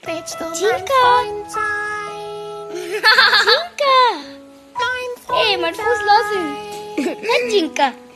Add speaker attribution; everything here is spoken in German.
Speaker 1: stets du
Speaker 2: Tinka.
Speaker 1: mein Freund sein.
Speaker 2: Tinka!
Speaker 1: Mein
Speaker 2: Hey, mein Fuß los. Nicht Tinka.